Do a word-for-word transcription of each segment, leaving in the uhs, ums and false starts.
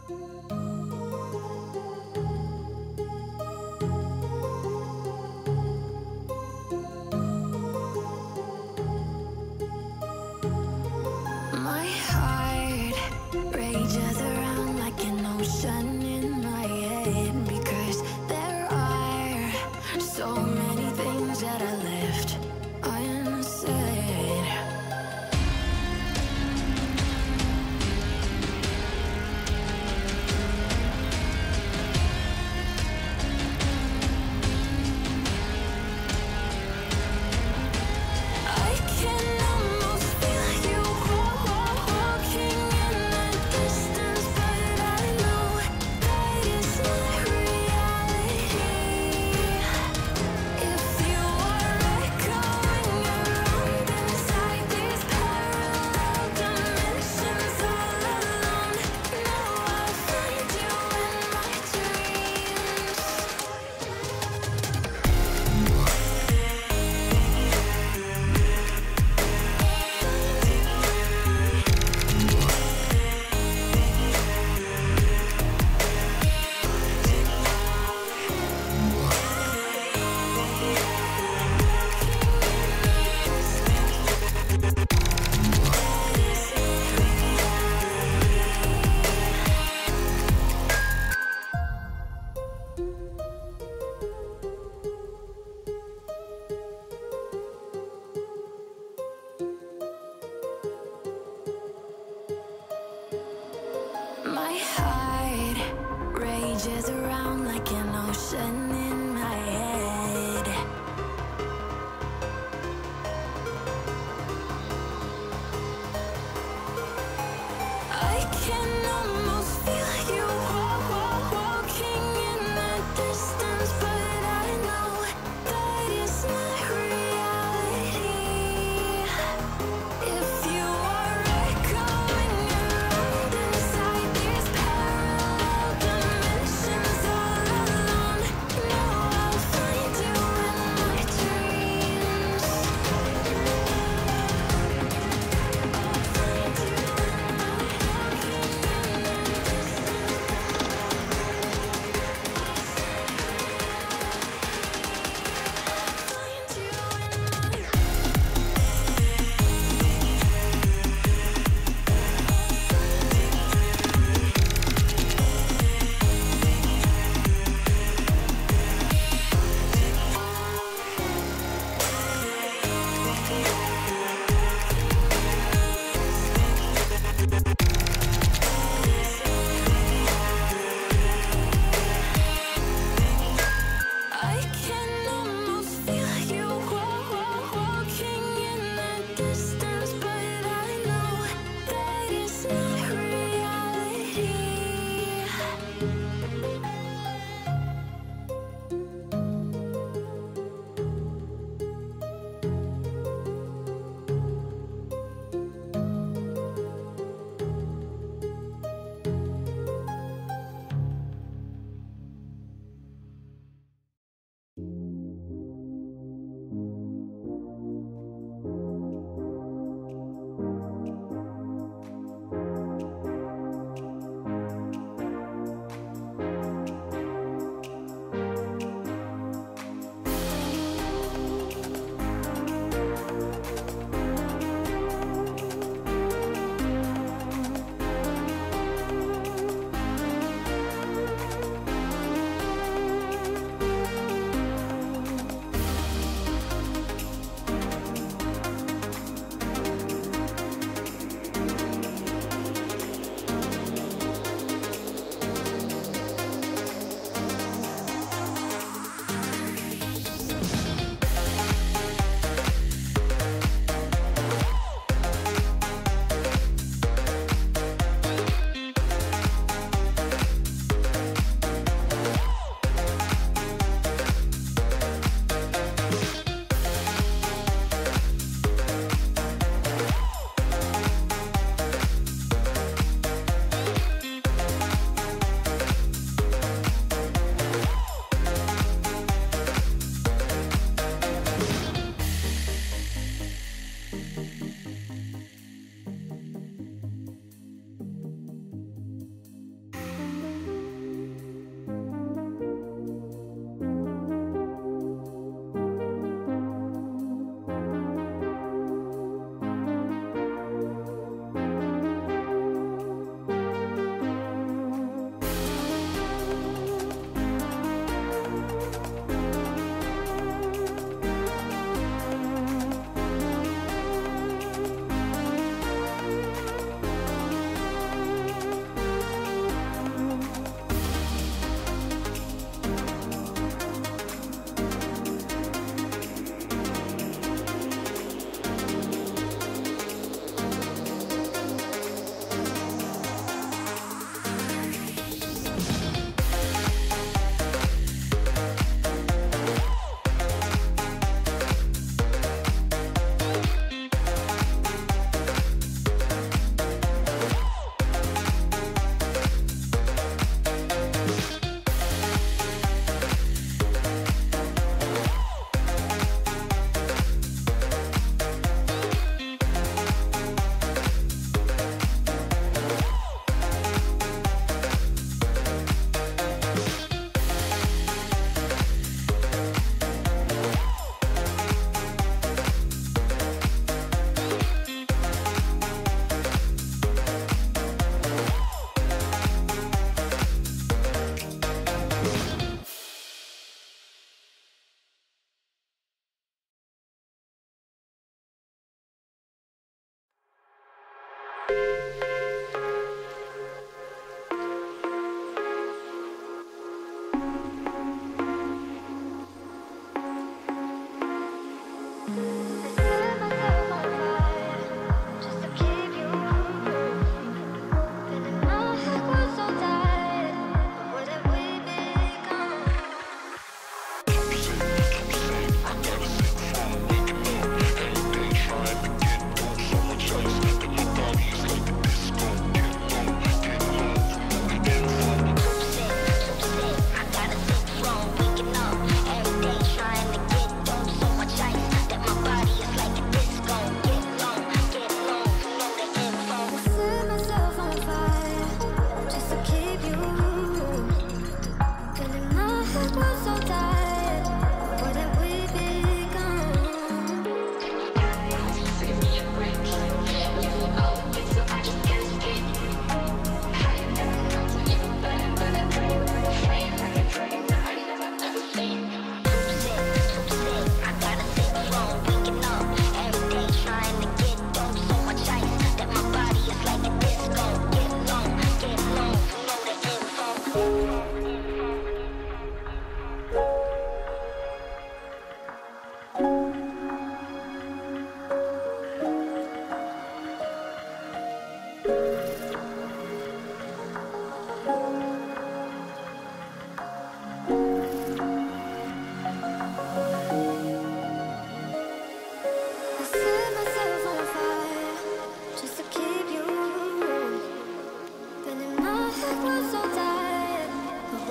My heart rages around like an ocean in my head, because there are so many things that I left unsaid. I can almost feel you walking in the distance, but I know that it's not reality. If you are echoing around inside these parallel dimensions all alone, now I'll find you in my dreams. My heart rages around like an ocean in my head. I can almost feel you walking in the distance, but I know that it's not reality. If you are echoing around inside these parallel dimensions all alone, now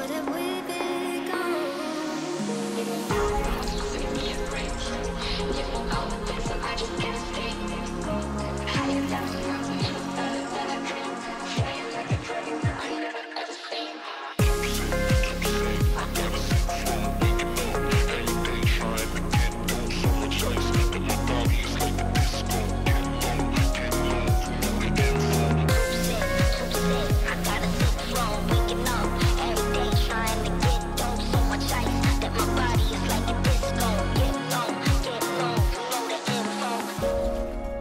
Would have we become? Send me a break. You won't call it this, so I just can't stay. How you down the road, better than I dreamed. Flying like a dragon, I never ever seen. I never seen before. Waking up every day, trying to get on. So much ice that my body is like a disco. Get low, get low, you know the info. Too sick, too sick, I gotta sit slow. Waking up every day, trying to get dope. So much ice that my body is like a disco. Get low, get low, you know the info.